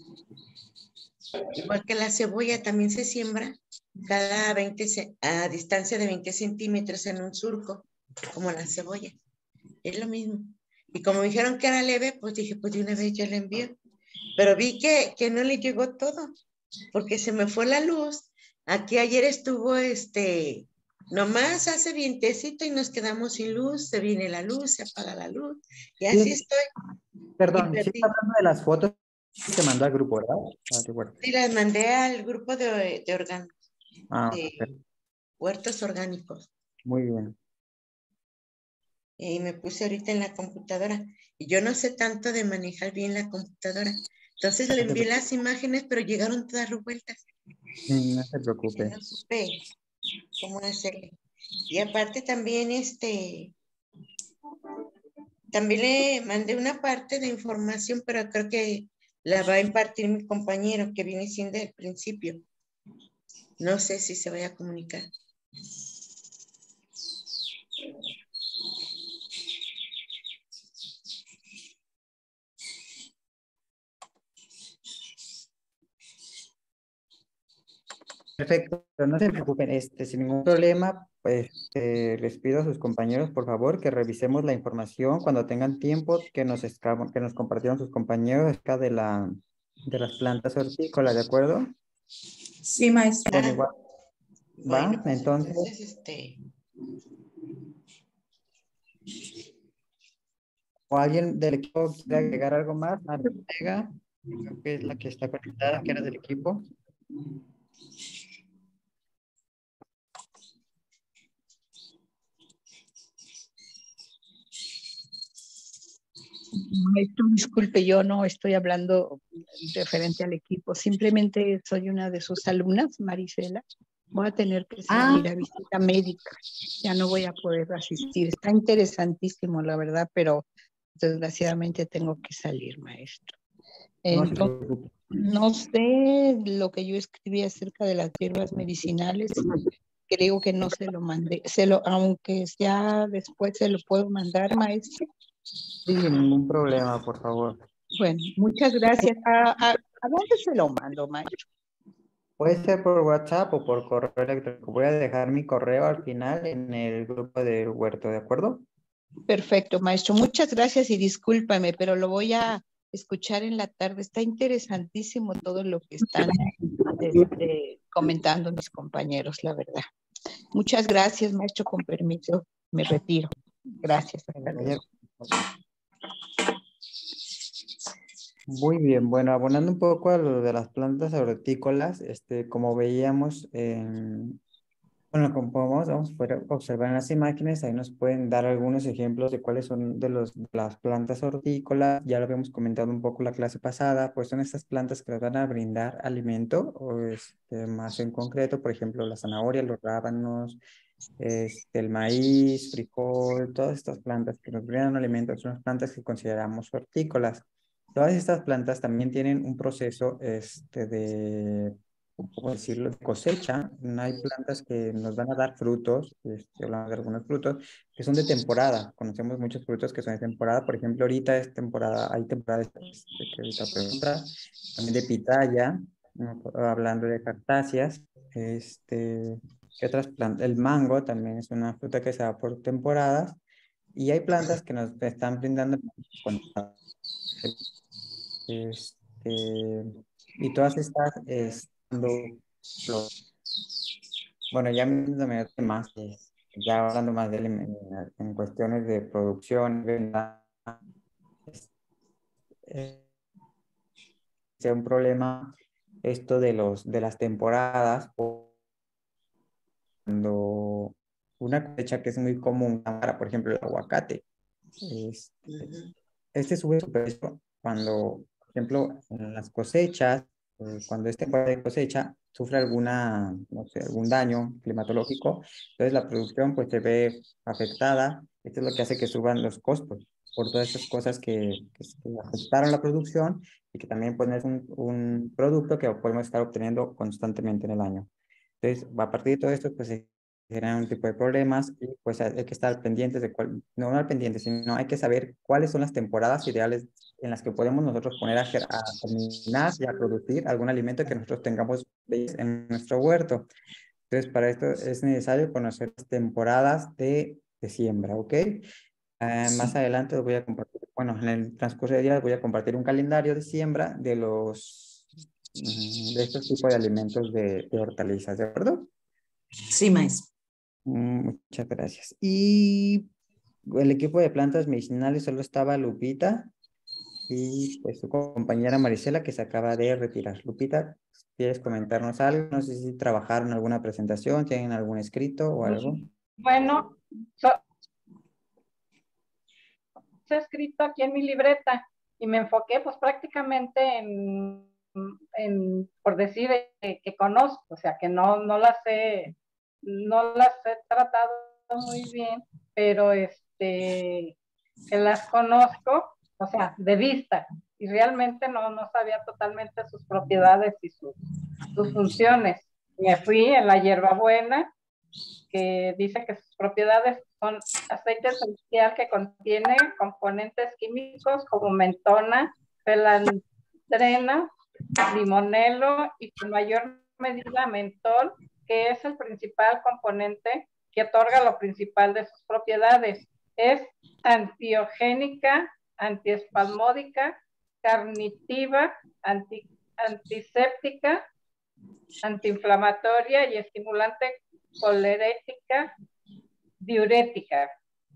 Igual que la cebolla también se siembra cada veinte, a distancia de veinte centímetros en un surco, como la cebolla. Es lo mismo. Y como dijeron que era leve, pues dije, pues de una vez yo le envío. Pero vi que, que no le llegó todo, porque se me fue la luz. Aquí ayer estuvo este, nomás hace vientecito y nos quedamos sin luz, se viene la luz, se apaga la luz, y así Sí, estoy. perdón, Y sí perdí. está hablando de las fotos que mandó al grupo, ¿verdad? Ah, qué bueno. Sí, las mandé al grupo de, de, organ, Ah, de ok. huertos orgánicos. Muy bien. Y me puse ahorita en la computadora. Y yo no sé tanto de manejar bien la computadora. Entonces le envié las imágenes, pero llegaron todas revueltas. No se Ya preocupe. no supe cómo hacerle. Y aparte también, este, también le mandé una parte de información, pero creo que la va a impartir mi compañero, que viene siendo el principio. No sé si se vaya a comunicar. Perfecto, pero no se preocupen, este, sin ningún problema, pues eh, les pido a sus compañeros, por favor, que revisemos la información cuando tengan tiempo, que nos, esca- que nos compartieron sus compañeros acerca de, la, de las plantas hortícolas, ¿de acuerdo? Sí, maestra. Bueno, igual, Bueno, va, pues entonces, entonces, este, o alguien del equipo quiere agregar algo más, Marta Ortega, creo que es la que está conectada, que era del equipo. Maestro, disculpe, yo no estoy hablando referente al equipo, simplemente soy una de sus alumnas, Marisela. Voy a tener que salir Ah. a visita médica, ya no voy a poder asistir. Está interesantísimo, la verdad, pero desgraciadamente tengo que salir, maestro. No se Entonces, preocupe. no sé lo que yo escribí acerca de las hierbas medicinales, creo que no se lo mandé, se lo, aunque ya después se lo puedo mandar, maestro. Sí, sin ningún problema, por favor. Bueno, muchas gracias. ¿A, a, a dónde se lo mando, maestro? Puede ser por WhatsApp o por correo electrónico. Voy a dejar mi correo al final en el grupo del huerto, ¿de acuerdo? Perfecto, maestro. Muchas gracias y discúlpame, pero lo voy a escuchar en la tarde. Está interesantísimo todo lo que están este, comentando mis compañeros, la verdad. Muchas gracias, maestro. Con permiso, me retiro. Gracias. Hasta luego. Muy bien, bueno, abonando un poco a lo de las plantas hortícolas, este, como veíamos, en, bueno, como podemos vamos a poder observar en las imágenes, ahí nos pueden dar algunos ejemplos de cuáles son de, los, de las plantas hortícolas, ya lo habíamos comentado un poco la clase pasada, pues son estas plantas que nos van a brindar alimento, o este, más en concreto, por ejemplo, la zanahoria, los rábanos, este, el maíz, frijol, todas estas plantas que nos brindan alimento son las plantas que consideramos hortícolas. Todas estas plantas también tienen un proceso este, de, ¿cómo decirlo?, de cosecha. Hay plantas que nos van a dar frutos, este, hablamos de algunos frutos, que son de temporada. Conocemos muchos frutos que son de temporada. Por ejemplo, ahorita es temporada, hay temporadas este, que ahorita pregunta, también de pitaya, ¿no?, hablando de cactáceas. Este, ¿qué otras plantas? El mango también es una fruta que se da por temporadas. Y hay plantas que nos están brindando con este, y todas estas, es, cuando, lo- bueno, ya me más, eh, ya hablando más de en, en cuestiones de producción, venta, es, es, es un problema esto de los de las temporadas, cuando una cosecha que es muy común para, por ejemplo, el aguacate. Este, este sube su precio cuando, por ejemplo, en las cosechas, eh, cuando es temporada de cosecha, sufre alguna, no sé, algún daño climatológico, entonces la producción pues se ve afectada. Esto es lo que hace que suban los costos por todas esas cosas que, que, que afectaron la producción y que también pues no es un, un producto que podemos estar obteniendo constantemente en el año. Entonces, a partir de todo esto, pues se generan un tipo de problemas y pues hay que estar pendientes de cuál, no, no al pendiente, sino hay que saber cuáles son las temporadas ideales en las que podemos nosotros poner a, a terminar y a producir algún alimento que nosotros tengamos en nuestro huerto. Entonces, para esto es necesario conocer las temporadas de, de siembra, ¿ok? Uh, Sí. más adelante voy a compartir, bueno, en el transcurso del día voy a compartir un calendario de siembra de los, de estos tipos de alimentos de, de hortalizas, ¿de acuerdo? Sí, maestro. Muchas gracias. Y el equipo de plantas medicinales solo estaba Lupita y pues su compañera Marisela que se acaba de retirar. Lupita, ¿quieres comentarnos algo? No sé si trabajaron alguna presentación, tienen algún escrito o algo. Bueno, so, se ha escrito aquí en mi libreta y me enfoqué pues prácticamente en, en por decir que, que conozco, o sea que no, no las he, no las he tratado muy bien, pero este, que las conozco, o sea, de vista, y realmente no, no sabía totalmente sus propiedades y sus, sus funciones. Me fui en la hierbabuena, que dice que sus propiedades son aceite esencial que contiene componentes químicos como mentona, pelandrena, limonelo y en mayor medida mentol, que es el principal componente que otorga lo principal de sus propiedades. Es antiogénica, antiespasmódica, carnitiva, anti, antiséptica, antiinflamatoria y estimulante colerética, diurética.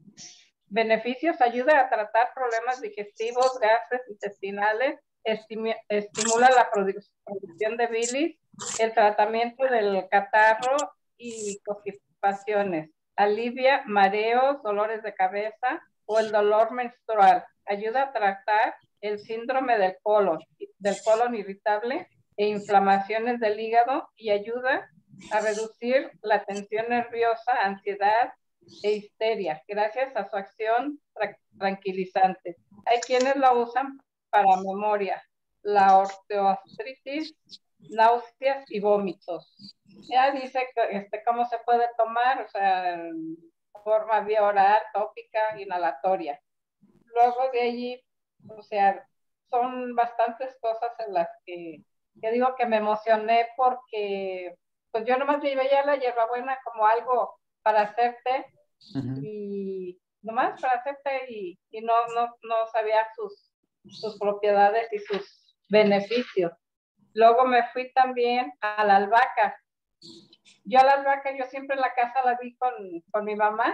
Beneficios: ayuda a tratar problemas digestivos, gases intestinales, estimula la producción de bilis, el tratamiento del catarro y constipaciones, alivia mareos, dolores de cabeza o el dolor menstrual, ayuda a tratar el síndrome del colon, del colon irritable e inflamaciones del hígado y ayuda a reducir la tensión nerviosa, ansiedad e histeria, gracias a su acción tra tranquilizante. Hay quienes la usan para memoria, la osteoartritis, náuseas y vómitos. Ya dice que, este, cómo se puede tomar, o sea, en forma vía oral, tópica, inhalatoria. Luego de allí, o sea, son bastantes cosas en las que, que digo que me emocioné porque pues yo nomás veía la hierbabuena como algo para hacerte uh-huh. y nomás para hacerte y, y no, no, no sabía sus, sus propiedades y sus beneficios. Luego me fui también a la albahaca. Yo a la albahaca, yo siempre en la casa la vi con, con mi mamá,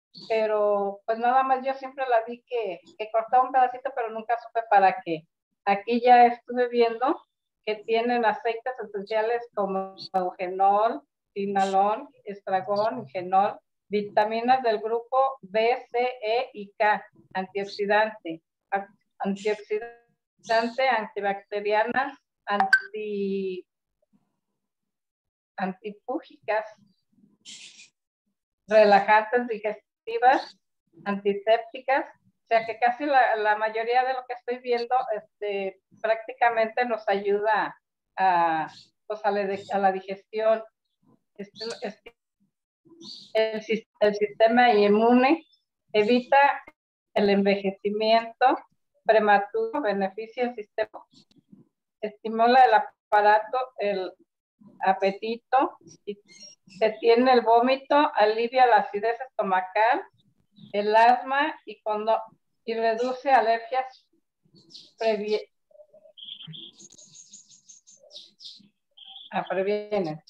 pero pues nada más yo siempre la vi que, que cortaba un pedacito, pero nunca supe para qué. Aquí ya estuve viendo que tienen aceites esenciales como eugenol, cinnalón, estragón, genol, vitaminas del grupo B, C, E y K, antioxidante, antioxidante, antibacterianas, anti, antipúgicas, relajantes digestivas, antisépticas, o sea que casi la, la mayoría de lo que estoy viendo este, prácticamente nos ayuda a, pues a, la, a la digestión, este, este, el, el sistema inmune, evita el envejecimiento prematuro, beneficia el sistema, estimula el aparato, el apetito, y detiene el vómito, alivia la acidez estomacal, el asma y, cuando, y reduce alergias previene. Ah, previene.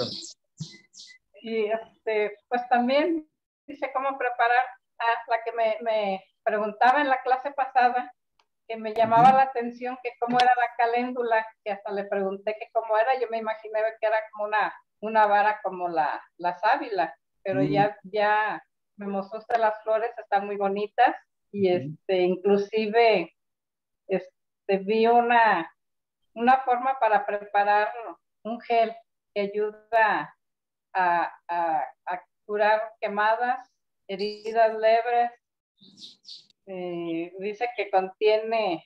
Y este, pues también dice cómo preparar, ah, la que me, me preguntaba en la clase pasada, que me llamaba uh-huh. la atención que cómo era la caléndula, que hasta le pregunté que cómo era, yo me imaginé que era como una, una vara como la, la sábila, pero uh-huh. ya, ya me mostró usted las flores, están muy bonitas, y este, inclusive este, vi una, una forma para preparar un gel que ayuda a, a, a curar quemadas, heridas leves. Eh, dice que contiene,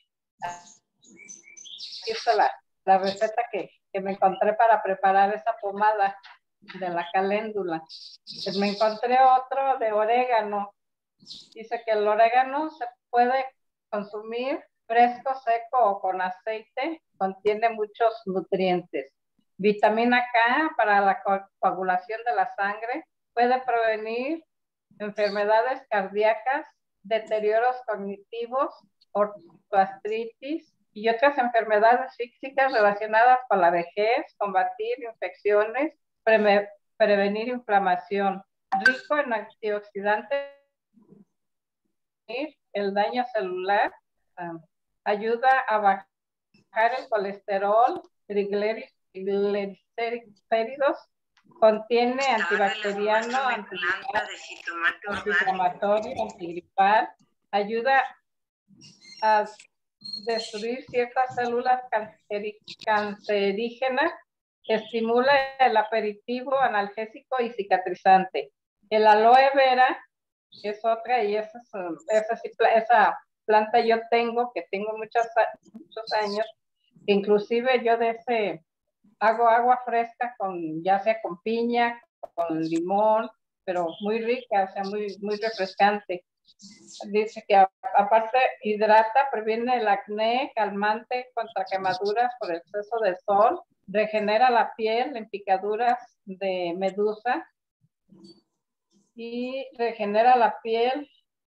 aquí está la, la receta que, que me encontré para preparar esa pomada de la caléndula. Pues me encontré otro de orégano. Dice que el orégano se puede consumir fresco, seco o con aceite. Contiene muchos nutrientes. Vitamina K para la co coagulación de la sangre. Puede prevenir enfermedades cardíacas, deterioros cognitivos, ortoartritis y otras enfermedades físicas relacionadas con la vejez, combatir infecciones, pre prevenir inflamación. Rico en antioxidantes, el daño celular, um, ayuda a bajar el colesterol, triglicéridos, contiene antibacteriano, antiinflamatorio, antigripal, ayuda a destruir ciertas células cancerígenas, estimula el aperitivo, analgésico y cicatrizante. El aloe vera es otra, y esa, esa, esa planta yo tengo, que tengo muchos, muchos años, que inclusive yo de ese hago agua fresca con, ya sea con piña, con limón, pero muy rica, o sea, muy, muy refrescante. Dice que aparte hidrata, previene el acné, calmante contra quemaduras por exceso de sol, regenera la piel en picaduras de medusa y regenera la piel,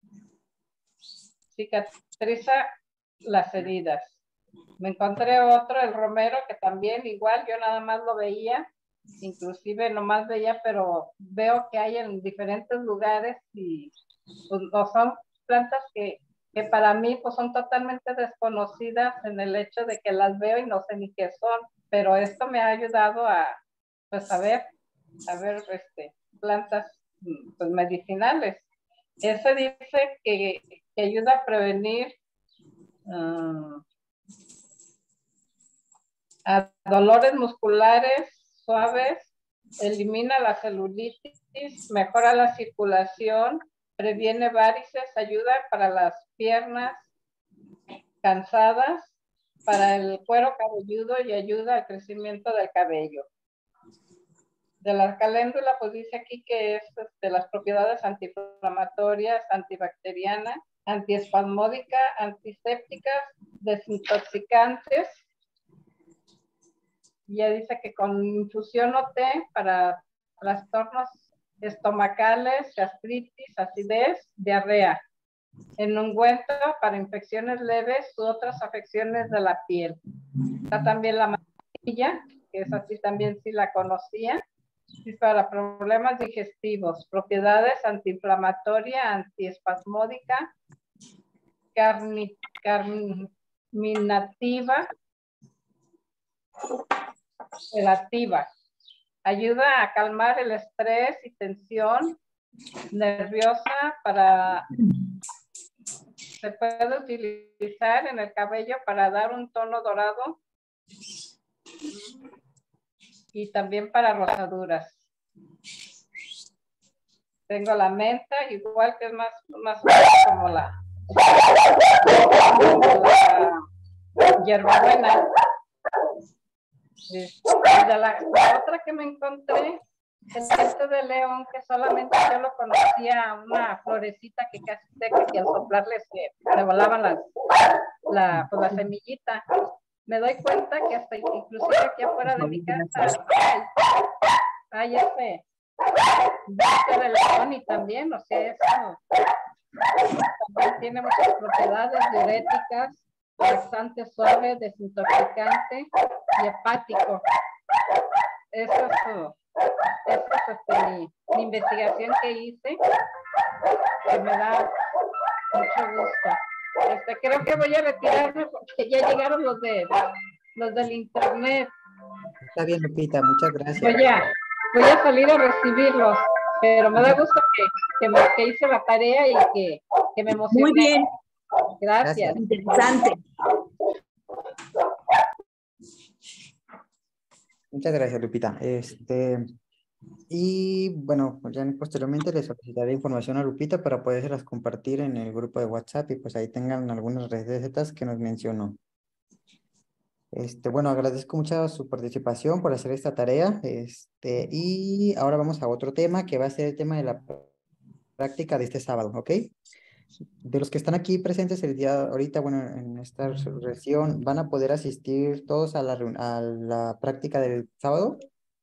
cicatriza las heridas. Me encontré otro, el romero, que también igual yo nada más lo veía, inclusive nomás veía, pero veo que hay en diferentes lugares y pues, no son plantas que, que para mí pues son totalmente desconocidas en el hecho de que las veo y no sé ni qué son, pero esto me ha ayudado a pues a ver, a ver este, plantas pues, medicinales. Ese dice que, que ayuda a prevenir um, a dolores musculares suaves, elimina la celulitis, mejora la circulación, previene varices, ayuda para las piernas cansadas, para el cuero cabelludo y ayuda al crecimiento del cabello. De la caléndula, pues dice aquí que es de las propiedades antiinflamatorias, antibacterianas, antiespasmódica, antisépticas, desintoxicantes. Ya dice que con infusión o té para trastornos estomacales, gastritis, acidez, diarrea. En ungüento para infecciones leves u otras afecciones de la piel. Está también la manzanilla, que es así también sí la conocía. Y para problemas digestivos, propiedades antiinflamatoria, antiespasmódica, carni, carminativa, sedativa. Ayuda a calmar el estrés y tensión nerviosa. Para se puede utilizar en el cabello para dar un tono dorado y también para rosaduras. Tengo la menta, igual que es más, más como la, como la hierbabuena. Y de la, la otra que me encontré, el diente de león, que solamente yo lo conocía, una florecita que casi seca, que al soplarle se, se volaban las, la, pues la semillita. Me doy cuenta que hasta inclusive aquí afuera de mi casa hay, hay ese diente de león y también, o sea, eso también tiene muchas propiedades diuréticas, laxante suave, desintoxicante y hepático. Eso es, eso es este, mi, mi investigación que hice, que me da mucho gusto. Este, creo que voy a retirarme porque ya llegaron los de los del internet. Está bien, Lupita, muchas gracias. Voy a, voy a salir a recibirlos, pero me da gusto que, que, me, que hice la tarea y que, que me emocioné. Muy bien. Gracias. Gracias. Interesante. Muchas gracias, Lupita. Este, y bueno, pues ya posteriormente le solicitaré información a Lupita para podérselas compartir en el grupo de WhatsApp y pues ahí tengan algunas recetas que nos mencionó. Este, bueno, agradezco mucho su participación por hacer esta tarea. Este, y ahora vamos a otro tema que va a ser el tema de la práctica de este sábado, ¿ok? De los que están aquí presentes el día ahorita, bueno, en esta resurrección, ¿van a poder asistir todos a la, reun- a la práctica del sábado?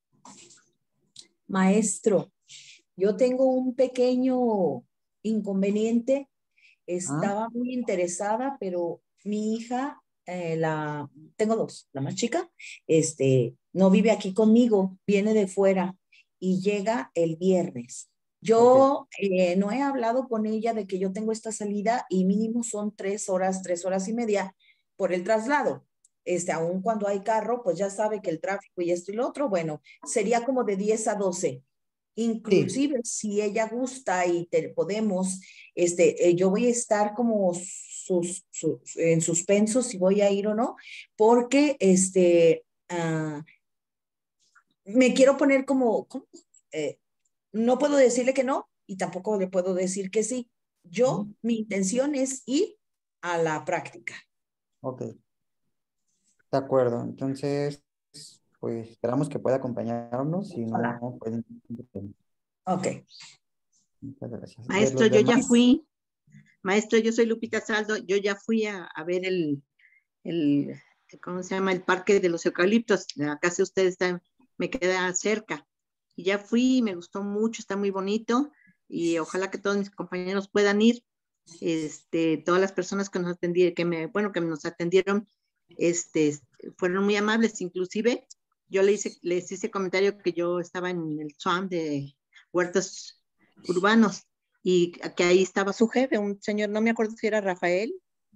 Maestro, yo tengo un pequeño inconveniente. Ah, Estaba muy interesada, pero mi hija, eh, la, tengo dos, la más chica, este, no vive aquí conmigo, viene de fuera y llega el viernes. ok. Yo eh, no he hablado con ella de que yo tengo esta salida y mínimo son tres horas, tres horas y media por el traslado. Este, aun cuando hay carro, pues ya sabe que el tráfico y esto y lo otro, bueno, sería como de diez a doce. Sí, Inclusive si ella gusta y te, podemos, este, eh, yo voy a estar como sus, sus, en suspenso si voy a ir o no, porque este, uh, me quiero poner como, ¿cómo? Eh, no puedo decirle que no y tampoco le puedo decir que sí. Yo, mi intención es ir a la práctica. ok, de acuerdo. Entonces, pues esperamos que pueda acompañarnos. Si Hola. no, pues... Ok. Muchas gracias. De Maestro, los yo ya demás, fui, maestro, yo soy Lupita Saldo, yo ya fui a, a ver el, el, ¿cómo se llama? El Parque de los Eucaliptos. La casa de ustedes está, me queda cerca. Y ya fui, y me gustó mucho, está muy bonito y ojalá que todos mis compañeros puedan ir. Este, todas las personas que nos atendieron, que me, bueno, que nos atendieron, este, fueron muy amables, inclusive yo les hice, les hice comentario que yo estaba en el SWAM de Huertos Urbanos y que ahí estaba su jefe, un señor, no me acuerdo si era Rafael,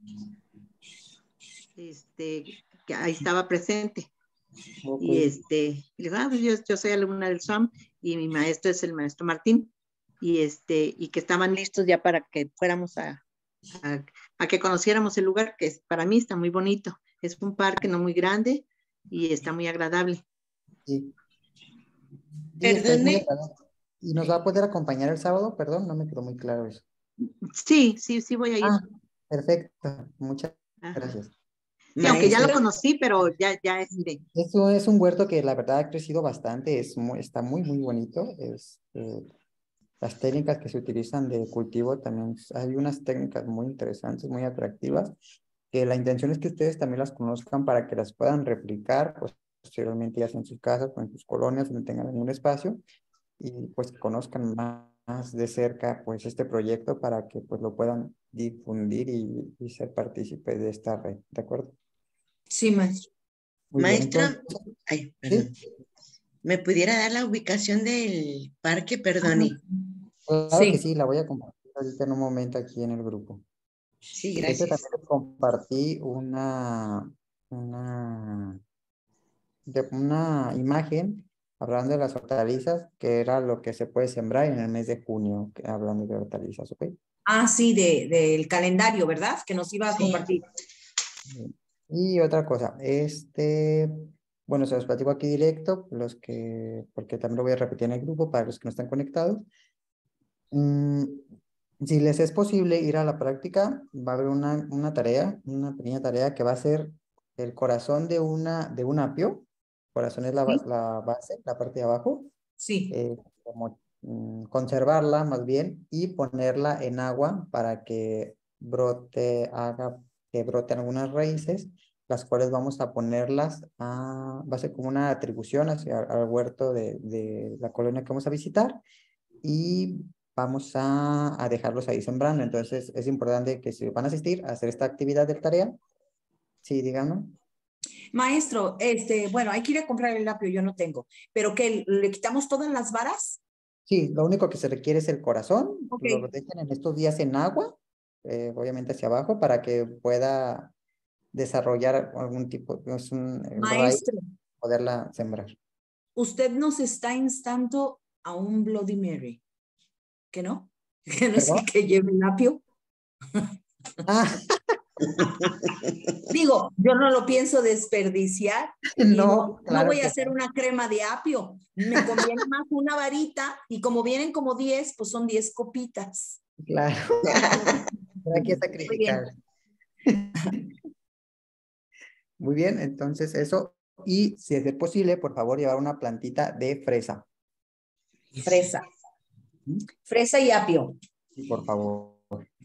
este, que ahí estaba presente. ok. Y este, y le digo, ah, pues yo, yo soy alumna del SWAM y mi maestro es el maestro Martín. Y este, y que estaban listos ya para que fuéramos a, a, a que conociéramos el lugar, que es, para mí está muy bonito. Es un parque no muy grande y está muy agradable. Sí, sí, está es muy Perdone, agradable. ¿Y nos va a poder acompañar el sábado? Perdón, no me quedó muy claro eso. Sí, sí, sí voy a ir. Ah, perfecto. Muchas Ajá. gracias. Sí, aunque ya lo Maestro. conocí, pero ya, ya este. Eso es un huerto que la verdad ha crecido bastante, es muy, está muy, muy bonito. Es, eh, las técnicas que se utilizan de cultivo también, hay unas técnicas muy interesantes, muy atractivas, que la intención es que ustedes también las conozcan para que las puedan replicar, pues, posteriormente ya sea en sus casas o en sus colonias, donde tengan algún espacio, y pues que conozcan más de cerca pues este proyecto para que pues lo puedan difundir y, y ser partícipes de esta red, ¿de acuerdo? Sí, maestro. Muy bien, entonces, maestra, ay, sí, perdón, ¿me pudiera dar la ubicación del parque? Perdone. claro que Sí. sí, la voy a compartir ahorita en un momento aquí en el grupo. Sí, De hecho, gracias. también les compartí una, una, de- una imagen hablando de las hortalizas, que era lo que se puede sembrar en el mes de junio, que- hablando de hortalizas, ¿ok? Ah, sí, de, del calendario, ¿verdad? Que nos iba a Sí. compartir. Bien. Y otra cosa, este, bueno, se los platico aquí directo, los que, porque también lo voy a repetir en el grupo para los que no están conectados. Mm, si les es posible ir a la práctica, va a haber una, una tarea, una pequeña tarea que va a ser el corazón de, una, de un apio. Corazón es la, Sí. bas- la base, la parte de abajo. Sí. eh, como, mm, conservarla más bien y ponerla en agua para que brote, haga que broten algunas raíces, las cuales vamos a ponerlas a, va a ser como una atribución hacia al huerto de, de la colonia que vamos a visitar y vamos a, a dejarlos ahí sembrando. Entonces es importante que si van a asistir a hacer esta actividad de tarea, sí, díganme. Maestro, este, bueno, hay que ir a comprar el apio, yo no tengo, pero que le quitamos todas las varas. Sí, lo único que se requiere es el corazón, Ok. lo dejan en estos días en agua, eh, obviamente hacia abajo, para que pueda desarrollar algún tipo, es un raíz, Maestro, poderla sembrar. usted nos está instando a un Bloody Mary, ¿que no? Que no es el ¿Perdón? que lleva el apio. Ah, Digo, yo no lo pienso desperdiciar. no, Digo, claro no voy a que hacer no. una crema de apio. Me conviene más una varita y como vienen como diez, pues son diez copitas. Claro, hay que Muy bien. sacrificar. Muy bien, entonces eso. Y si es posible, por favor, llevar una plantita de fresa. Fresa. Fresa y apio. Sí, por favor.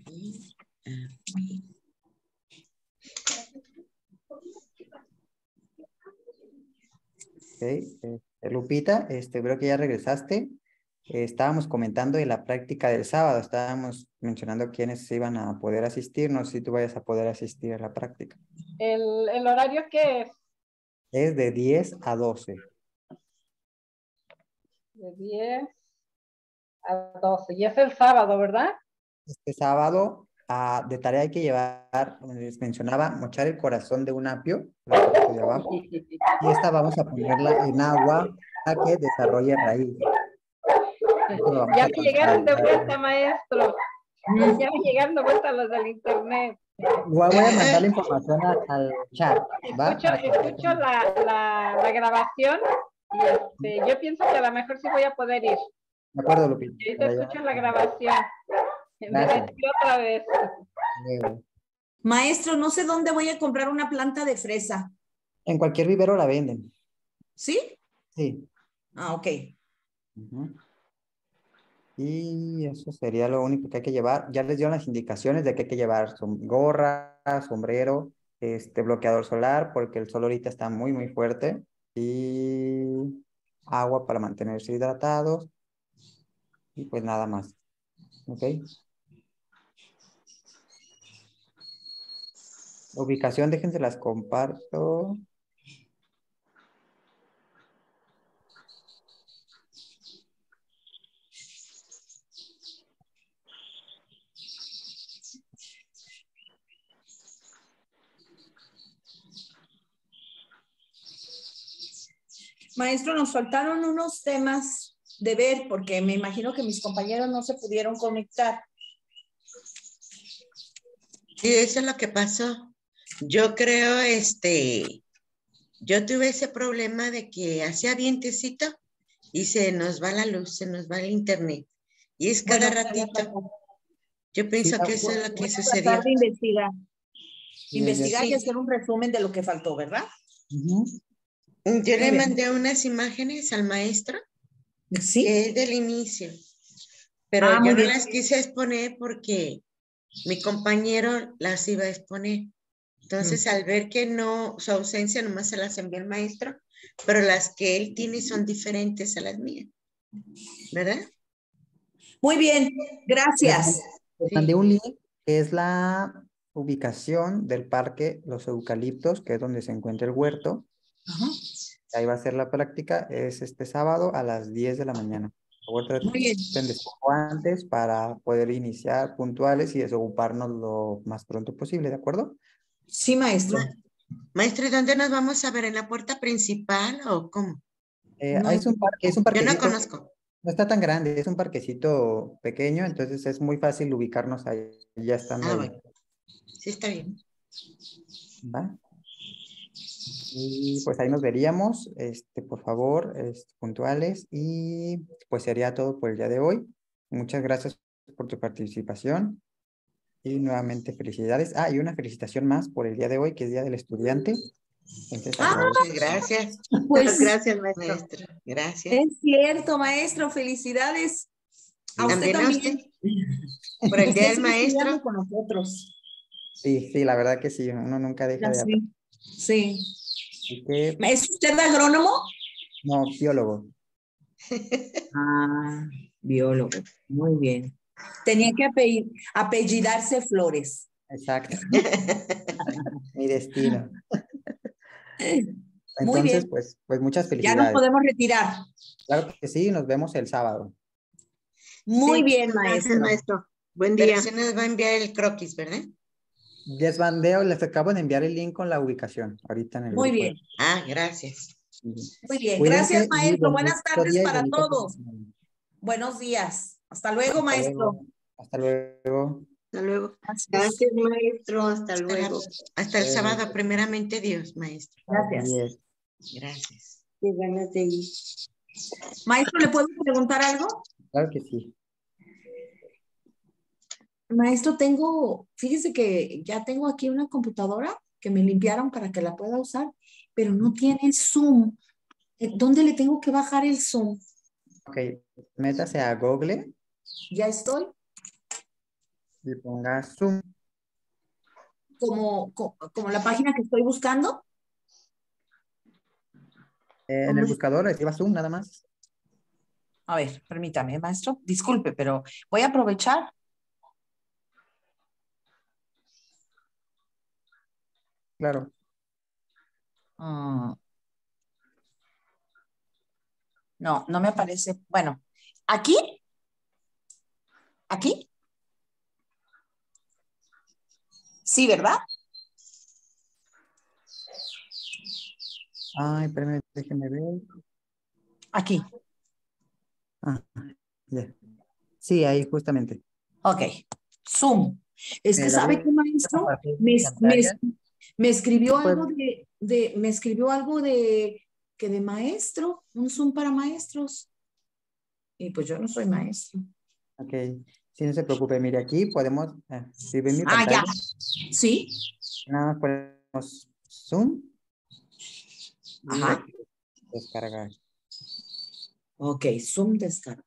Ok, este, Lupita, este, creo que ya regresaste. Eh, estábamos comentando de la práctica del sábado, estábamos mencionando quiénes iban a poder asistir, no sé si tú vayas a poder asistir a la práctica. ¿El, el horario qué es? Es de diez a doce. De diez a doce. Y es el sábado, ¿verdad? Este sábado, ah, de tarea hay que llevar, como les mencionaba, mochar el corazón de un apio, la parte de abajo, y esta vamos a ponerla en agua para que desarrolle raíz. Esto lo vamos Ya a me llegaron de considerar. vuelta, maestro. Ya me llegaron de vuelta los del internet. Igual voy a mandar la información a- al chat, ¿va? Escucho, Para que escucho la, la, la grabación y este, yo pienso que a lo mejor sí voy a poder ir. De acuerdo, Lupita. Y ahorita Para allá. escucho la grabación. Me Gracias. metí otra vez. Luego. Maestro, no sé dónde voy a comprar una planta de fresa. En cualquier vivero la venden. ¿Sí? Sí. Ah, ok. Ujú. Y eso sería lo único que hay que llevar. Ya les dio las indicaciones de que hay que llevar som- gorra, sombrero, este bloqueador solar, porque el sol ahorita está muy, muy fuerte. Y agua para mantenerse hidratados. Y pues nada más. ¿Ok? Ubicación, déjense las comparto. Maestro, nos faltaron unos temas de ver porque me imagino que mis compañeros no se pudieron conectar. Sí, eso es lo que pasó. Yo creo, este, yo tuve ese problema de que hacía vientecito y se nos va la luz, se nos va el internet. Y es cada Bueno, ratito. Yo pienso Sí, que eso es lo que voy a sucedió. tratar de investigar. Sí, Investigar y sí. hacer un resumen de lo que faltó, ¿verdad? Ujú. Yo Muy le bien. mandé unas imágenes al maestro, Sí. que es del inicio, pero Ah, yo muy no bien. las quise exponer porque mi compañero las iba a exponer. Entonces, al ver que no, su ausencia nomás se las envió el maestro, pero las que él tiene son diferentes a las mías, ¿verdad? Muy bien, gracias. Les Sí. mandé un link que es la ubicación del parque Los Eucaliptos, que es donde se encuentra el huerto. Ajá. Ahí va a ser la práctica, es este sábado a las diez de la mañana. Por favor, Muy bien. traten de estar antes para poder iniciar puntuales y desocuparnos lo más pronto posible, ¿de acuerdo? Sí, maestro. Maestro, ¿y dónde nos vamos a ver? ¿En la puerta principal o cómo? Eh, No. ahí es un parque, es un Yo no parquecito, conozco. no está tan grande, es un parquecito pequeño, entonces es muy fácil ubicarnos ahí, ya estando Ah, ahí. bueno. Sí, está bien. ¿Va? Y pues ahí nos veríamos, este, por favor, este, puntuales, y pues sería todo por el día de hoy. Muchas gracias por tu participación y nuevamente felicidades. Ah, y una felicitación más por el día de hoy, que es Día del Estudiante. Entonces, Ah, aprovecho. Muchas gracias, Pues Gracias, maestro. maestro. Gracias. es cierto, maestro. Felicidades. A usted También a también. usted, por el Día Usted del sigue estudiando Maestro. con nosotros. Sí, sí, la verdad que sí, uno nunca deja de aprender. Sí. Sí. Así que, ¿Es usted agrónomo? no, biólogo. Ah, biólogo. Muy bien. Tenía que ape- apellidarse Flores. Exacto, mi destino. Muy Entonces, bien. pues, pues muchas Ya nos felicidades. podemos retirar. Claro que sí, nos vemos el sábado. Muy Sí, bien, gracias, maestro. maestro. Buen Pero día. se nos va a enviar el croquis, ¿verdad? Les mandé, les acabo de enviar el link con la ubicación, ahorita en el Muy grupo. bien. Ah, gracias. Muy bien. Cuídense Gracias, y maestro. bonito Buenas tardes día y para bonito fin de todos. semana. Buenos días. Hasta luego, Hasta maestro. luego. Hasta luego. Hasta luego. Gracias. Gracias, maestro. Hasta Hasta, la- luego. hasta el Eh, sábado, primeramente Dios, maestro. Gracias. Así es. Gracias. Qué ganas de ir. Maestro, ¿le puedo preguntar algo? Claro que sí. Maestro, tengo, fíjese que ya tengo aquí una computadora que me limpiaron para que la pueda usar, pero no tiene Zoom. Eh, ¿Dónde le tengo que bajar el Zoom? Ok, métase a Google Ya estoy. y ponga Zoom. Como, co- como la página que estoy buscando. Eh, en ¿Cómo el es? buscador escriba Zoom nada más. A ver, permítame, maestro. Disculpe, pero voy a aprovechar. Claro. Mm, no, no me aparece. Bueno, ¿aquí? ¿Aquí? Sí, ¿verdad? Ay, espérame, déjeme ver. Aquí. Ah, ya. Sí, ahí justamente. Ok. Zoom. Es Me que, da ¿sabe voy qué, a maestro? compartir Me, mi es- me, es- pantalla. me escribió Pues, algo de, de, me escribió algo de, que de maestro, un Zoom para maestros. Y pues yo no soy maestro. ok. Sí, no se preocupe. Mire, aquí podemos, eh, si ven mi Ah, ya. pantalla, Sí. nada más ponemos Zoom y Ajá. aquí descargar. Ok, Zoom descarga.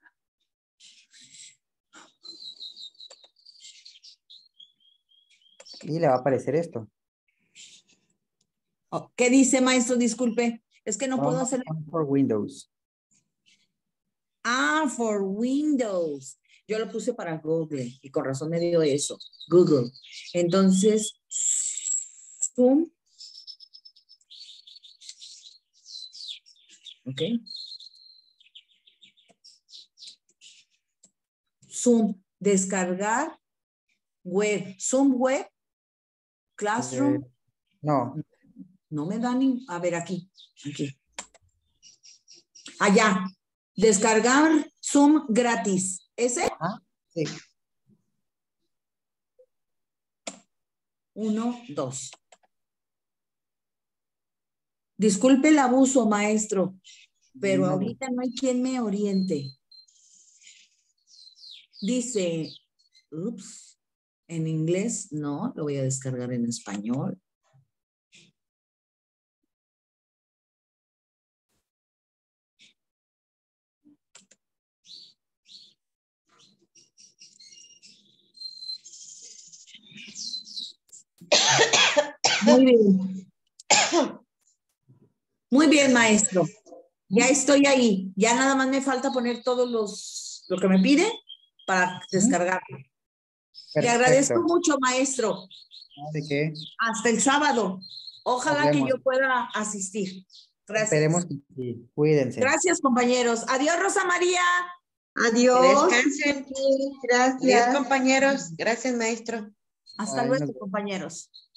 Y le va a aparecer esto. Oh, ¿qué dice, maestro? Disculpe. Es que no puedo Vamos hacer. por Windows. Ah, for Windows. Yo lo puse para Google y con razón me dio eso. Google. Entonces, Zoom. Ok. Zoom. Descargar web. Zoom web. Classroom. Eh, no, No me da ni. A ver, aquí. Aquí. Allá. Descargar Zoom gratis. ¿Ese? ah, sí. Uno, dos. Disculpe el abuso, maestro, pero No, ahorita no hay quien me oriente. Dice, ups, en inglés, no, lo voy a descargar en español. Muy bien. Muy bien, maestro. Ya estoy ahí. Ya nada más me falta poner todos los, lo que me pide para descargarlo. Le agradezco perfecto. mucho, maestro. Así que Hasta el sábado. Ojalá nos que vemos. yo pueda asistir. Gracias. Esperemos que sí. Cuídense. Gracias, compañeros. Adiós, Rosa María. Que Adiós. descansen. Sí, Adiós, gracias. compañeros. Gracias, maestro. Hasta Ay, luego, nos- compañeros.